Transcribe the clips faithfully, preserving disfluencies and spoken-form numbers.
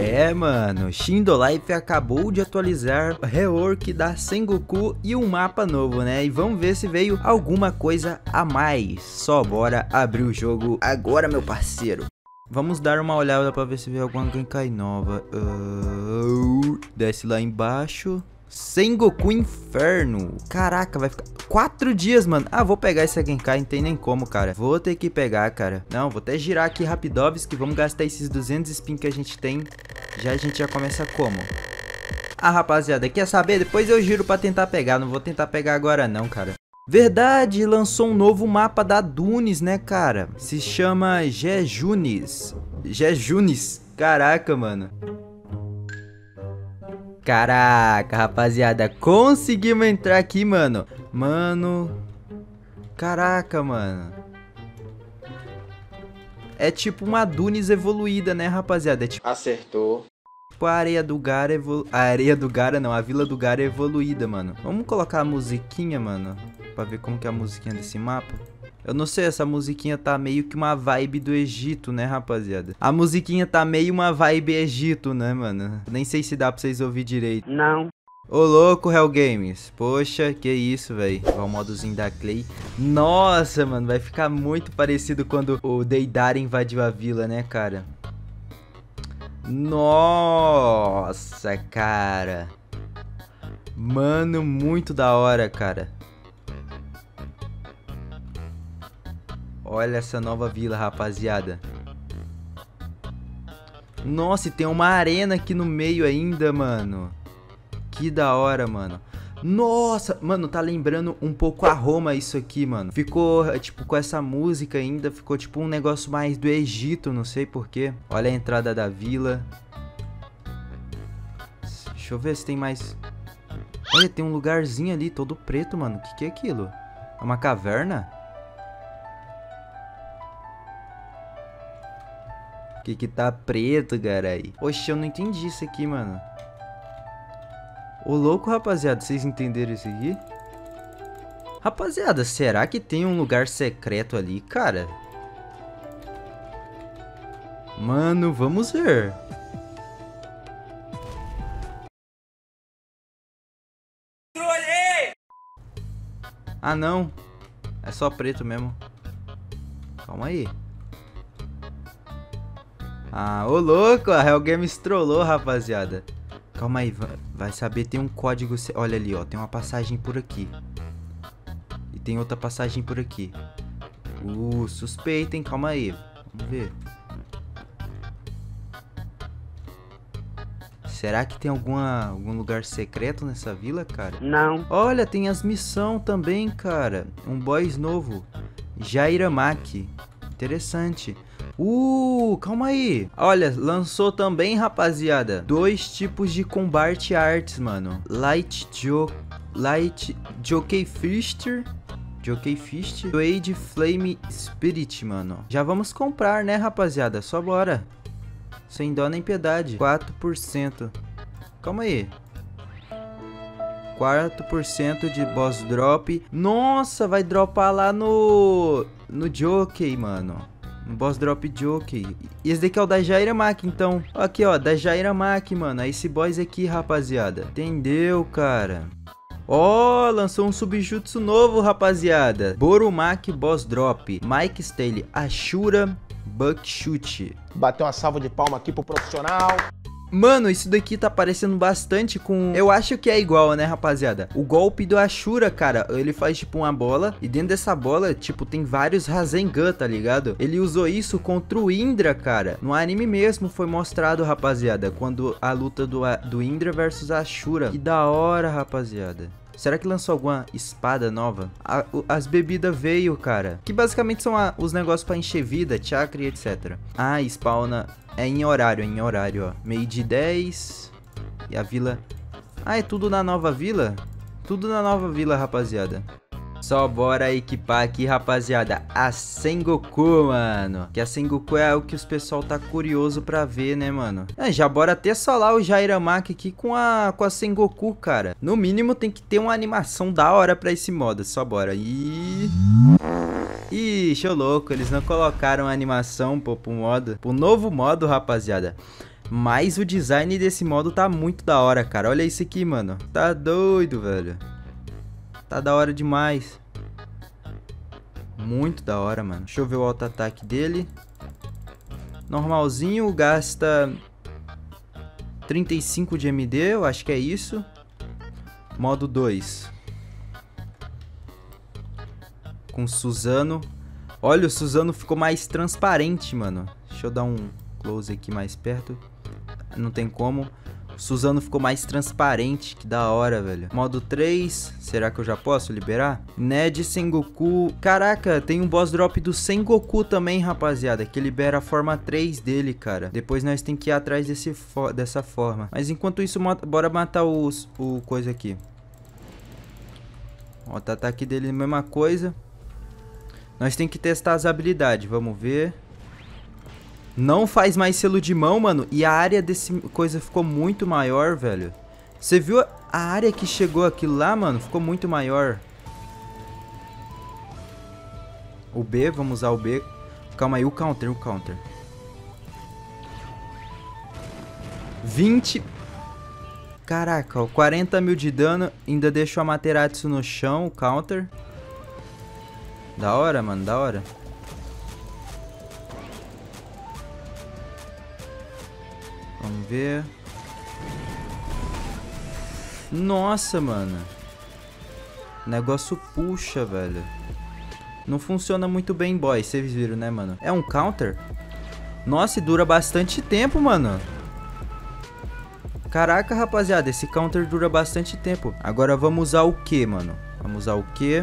É, mano, Shindo Life acabou de atualizar o rework da Sengoku e um mapa novo, né? E vamos ver se veio alguma coisa a mais. Só bora abrir o jogo agora, meu parceiro. Vamos dar uma olhada pra ver se veio alguma Genkai nova. Uh, desce lá embaixo. Sengoku Inferno. Caraca, vai ficar quatro dias, mano. Ah, vou pegar essa Genkai, não tem nem como, cara. Vou ter que pegar, cara. Não, vou até girar aqui rapidovski. Vamos gastar esses duzentos spin que a gente tem. Já a gente já começa como? Ah, rapaziada, quer saber? Depois eu giro pra tentar pegar. Não vou tentar pegar agora não, cara. Verdade, lançou um novo mapa da Dunes, né, cara? Se chama Jejunis. Jejunis. Caraca, mano. Caraca, rapaziada, conseguimos entrar aqui, mano. Mano. Caraca, mano. É tipo uma Dunes evoluída, né, rapaziada? É tipo... Acertou. Tipo a areia do Gara evolu... A areia do Gara não, a vila do Gara evoluída, mano. Vamos colocar a musiquinha, mano, pra ver como que é a musiquinha desse mapa. Eu não sei, essa musiquinha tá meio que uma vibe do Egito, né, rapaziada? A musiquinha tá meio uma vibe Egito, né, mano? Nem sei se dá pra vocês ouvir direito. Não. Ô, louco, Hell Games. Poxa, que isso, velho. Olha o modozinho da Clay. Nossa, mano, vai ficar muito parecido quando o Deidara invadiu a vila, né, cara? Nossa, cara. Mano, muito da hora, cara. Olha essa nova vila, rapaziada. Nossa, e tem uma arena aqui no meio ainda, mano. Que da hora, mano. Nossa, mano, tá lembrando um pouco a Roma isso aqui, mano. Ficou, tipo, com essa música ainda. Ficou, tipo, um negócio mais do Egito, não sei porquê. Olha a entrada da vila. Deixa eu ver se tem mais... Olha, tem um lugarzinho ali, todo preto, mano. O que que é aquilo? É uma caverna? Que que tá preto, carai? Oxe, eu não entendi isso aqui, mano. Ô, louco, rapaziada, vocês entenderam isso aqui? Rapaziada, será que tem um lugar secreto ali, cara? Mano, vamos ver. Ah, não. É só preto mesmo. Calma aí. Ah, ô louco, a Hell Games trollou, rapaziada. Calma aí, vai saber, tem um código... Olha ali, ó, tem uma passagem por aqui. E tem outra passagem por aqui. Uh, suspeita, hein, calma aí. Vamos ver. Será que tem alguma, algum lugar secreto nessa vila, cara? Não. Olha, tem as missões também, cara. Um boss novo. Jairamaki. Interessante. Uh, calma aí. Olha, lançou também, rapaziada, dois tipos de combate arts, mano. Light Jo... Light Jockey Fister... Jockey Fist... Wade Flame Spirit, mano. Já vamos comprar, né, rapaziada? Só bora. Sem dó nem piedade. quatro por cento. Calma aí. quatro por cento de boss drop. Nossa, vai dropar lá no... No Jockey, mano. No boss drop Jockey. E esse daqui é o da Jairamaki, então. Aqui, ó, da Jairamaki, mano. É esse boss aqui, rapaziada. Entendeu, cara? Ó, oh, lançou um subjutsu novo, rapaziada. Borumaki boss drop. Mike Stale, Ashura Buckshot. Bateu uma salva de palma aqui pro profissional. Mano, isso daqui tá parecendo bastante com... Eu acho que é igual, né, rapaziada? O golpe do Ashura, cara, ele faz tipo uma bola. E dentro dessa bola, tipo, tem vários Rasengan, tá ligado? Ele usou isso contra o Indra, cara. No anime mesmo foi mostrado, rapaziada, quando a luta do, do Indra versus Ashura. Que da hora, rapaziada. Será que lançou alguma espada nova? A, o, as bebidas veio, cara. Que basicamente são a, os negócios pra encher vida, chakra e etcétera. Ah, spawna... É em horário, é em horário, ó. Meio de dez. E a vila... Ah, é tudo na nova vila? Tudo na nova vila, rapaziada. Só bora equipar aqui, rapaziada, a Sengoku, mano. Que a Sengoku é o que os pessoal tá curioso pra ver, né, mano? É, já bora até solar o Jairamaki aqui com a, com a Sengoku, cara. No mínimo tem que ter uma animação da hora pra esse modo. Só bora. E... Ixi, ô louco, eles não colocaram a animação, pô, pro modo, pro novo modo, rapaziada. Mas o design desse modo tá muito da hora, cara. Olha isso aqui, mano. Tá doido, velho. Tá da hora demais. Muito da hora, mano. Deixa eu ver o auto-ataque dele. Normalzinho, gasta trinta e cinco de M D, eu acho que é isso. Modo dois. Com Suzano. Olha, o Suzano ficou mais transparente, mano. Deixa eu dar um close aqui mais perto. Não tem como. O Suzano ficou mais transparente. Que da hora, velho. Modo três. Será que eu já posso liberar? Ned Sengoku. Caraca, tem um boss drop do Sengoku também, rapaziada. Que libera a forma três dele, cara. Depois nós tem que ir atrás desse fo dessa forma. Mas enquanto isso, bora matar os, o coisa aqui. Ó, o ataque dele é a mesma coisa. Nós tem que testar as habilidades. Vamos ver. Não faz mais selo de mão, mano. E a área desse coisa ficou muito maior, velho. Você viu a área que chegou aquilo lá, mano? Ficou muito maior. O B, vamos usar o B. Calma aí, o counter, o counter. vinte. Caraca, ó, quarenta mil de dano. Ainda deixou a Materatsu no chão, o counter. Da hora, mano, da hora. Vamos ver. Nossa, mano. O negócio puxa, velho. Não funciona muito bem, boy. Vocês viram, né, mano? É um counter? Nossa, e dura bastante tempo, mano. Caraca, rapaziada. Esse counter dura bastante tempo. Agora vamos usar o que, mano? Vamos usar o que?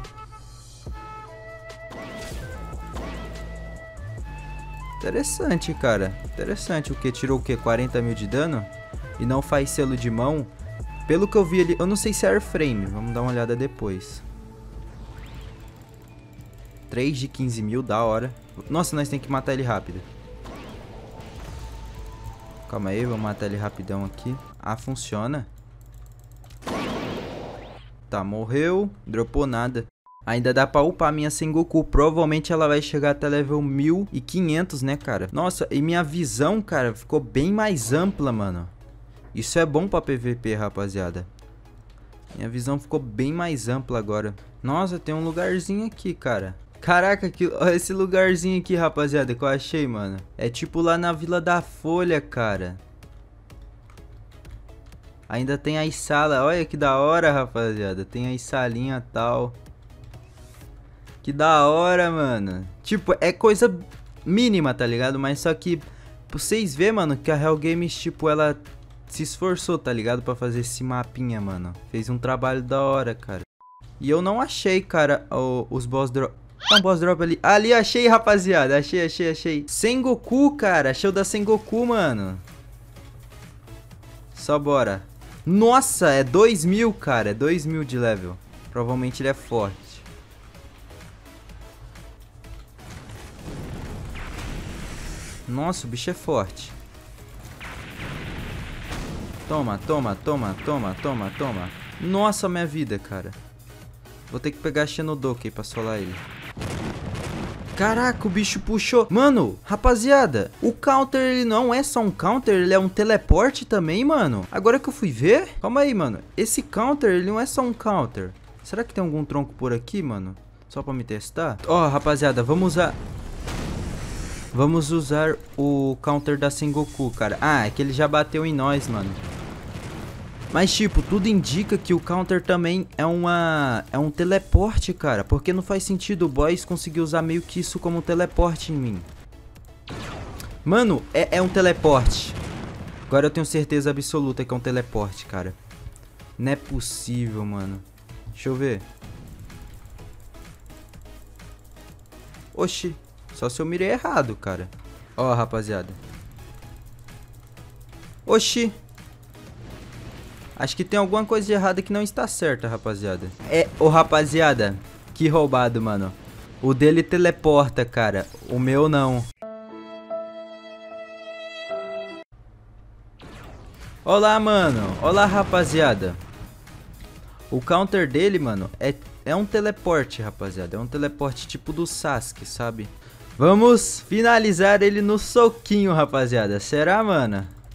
Interessante, cara. Interessante. O que? Tirou o que? quarenta mil de dano? E não faz selo de mão? Pelo que eu vi ali... Eu não sei se é airframe. Vamos dar uma olhada depois. três de quinze mil. Da hora. Nossa, nós tem que matar ele rápido. Calma aí. Vamos matar ele rapidão aqui. Ah, funciona. Tá, morreu. Dropou nada. Ainda dá pra upar minha Sengoku. Provavelmente ela vai chegar até level mil e quinhentos, né, cara? Nossa, e minha visão, cara, ficou bem mais ampla, mano. Isso é bom pra P V P, rapaziada. Minha visão ficou bem mais ampla agora. Nossa, tem um lugarzinho aqui, cara. Caraca, que... olha esse lugarzinho aqui, rapaziada, que eu achei, mano. É tipo lá na Vila da Folha, cara. Ainda tem as salas. Olha que da hora, rapaziada. Tem as salinhas e tal. Que da hora, mano. Tipo, é coisa mínima, tá ligado? Mas só que, pra vocês verem, mano, que a Hell Games, tipo, ela se esforçou, tá ligado? Pra fazer esse mapinha, mano. Fez um trabalho da hora, cara. E eu não achei, cara, o, os boss drop... Ah, um boss drop ali. Ali, achei, rapaziada. Achei, achei, achei. Sengoku, cara. Achei o da Sengoku, mano. Só bora. Nossa, é dois mil, cara. É dois mil de level. Provavelmente ele é forte. Nossa, o bicho é forte. Toma, toma, toma, toma, toma, toma. Nossa, minha vida, cara. Vou ter que pegar a Xenodoki pra solar ele. Caraca, o bicho puxou. Mano, rapaziada, o counter, ele não é só um counter, ele é um teleporte também, mano. Agora que eu fui ver... Calma aí, mano. Esse counter, ele não é só um counter. Será que tem algum tronco por aqui, mano? Só pra me testar? Ó, oh, rapaziada, vamos usar... Vamos usar o counter da Sengoku, cara. Ah, é que ele já bateu em nós, mano. Mas, tipo, tudo indica que o counter também é uma... É um teleporte, cara. Porque não faz sentido o boss conseguir usar meio que isso como um teleporte em mim. Mano, é, é um teleporte. Agora eu tenho certeza absoluta que é um teleporte, cara. Não é possível, mano. Deixa eu ver. Oxi. Só se eu mirei errado, cara. Ó, rapaziada. Oxi. Acho que tem alguma coisa de errada que não está certa, rapaziada. É, ô, rapaziada. Que roubado, mano. O dele teleporta, cara. O meu não. Olá, mano. Olá, rapaziada. O counter dele, mano, é, é um teleporte, rapaziada. É um teleporte tipo do Sasuke, sabe? Vamos finalizar ele no soquinho, rapaziada. Será, mano?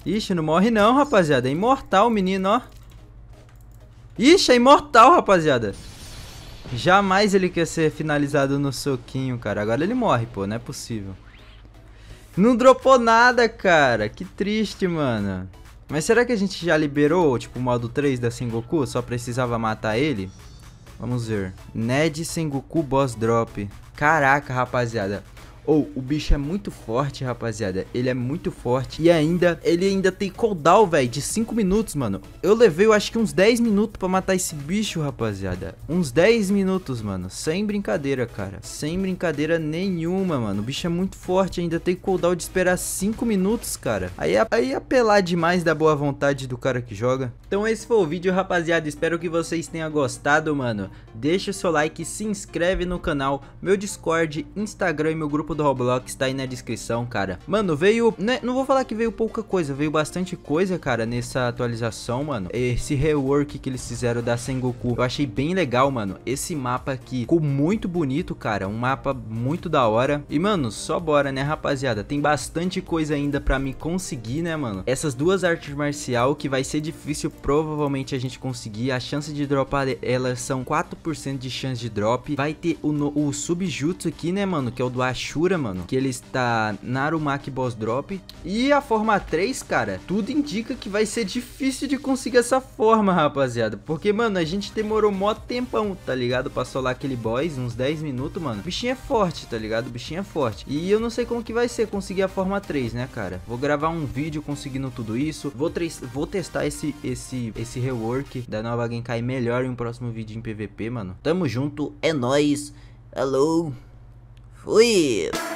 Ixi, não morre não, rapaziada. É imortal o menino, ó. Ixi, é imortal, rapaziada. Jamais ele quer ser finalizado no soquinho, cara. Agora ele morre, pô. Não é possível. Não dropou nada, cara. Que triste, mano. Mas será que a gente já liberou, tipo, o modo três da Sengoku? Só precisava matar ele? Vamos ver. Ned Sengoku Boss Drop. Caraca, rapaziada. Ou, oh, o bicho é muito forte, rapaziada. Ele é muito forte. E ainda, ele ainda tem cooldown, velho, de cinco minutos, mano. Eu levei, eu acho que uns dez minutos pra matar esse bicho, rapaziada. Uns dez minutos, mano. Sem brincadeira, cara. Sem brincadeira nenhuma, mano. O bicho é muito forte. Ainda tem cooldown de esperar cinco minutos, cara. Aí, aí é apelar demais da boa vontade do cara que joga. Então esse foi o vídeo, rapaziada. Espero que vocês tenham gostado, mano. Deixa o seu like, se inscreve no canal. Meu Discord, Instagram e meu grupo do Roblox tá aí na descrição, cara. Mano, veio, né, não vou falar que veio pouca coisa, veio bastante coisa, cara, nessa atualização, mano. Esse rework que eles fizeram da Sengoku, eu achei bem legal, mano. Esse mapa aqui ficou muito bonito, cara, um mapa muito da hora. E, mano, só bora, né, rapaziada? Tem bastante coisa ainda pra me conseguir, né, mano? Essas duas artes marcial que vai ser difícil, provavelmente, a gente conseguir. A chance de dropar elas são quatro por cento de chance de drop. Vai ter o, no, o Subjutsu aqui, né, mano, que é o do Ashura, mano, que ele está Narumaki Boss Drop. E a forma três, cara, tudo indica que vai ser difícil de conseguir essa forma, rapaziada, porque, mano, a gente demorou mó tempão, tá ligado, pra solar aquele boss, uns dez minutos, mano. O bichinho é forte, tá ligado, o bichinho é forte. E eu não sei como que vai ser conseguir a forma três, né, cara. Vou gravar um vídeo conseguindo tudo isso, vou, vou testar esse, esse, esse rework da nova Genkai melhor em um próximo vídeo em P V P, mano. Tamo junto, é nóis, alô, fui!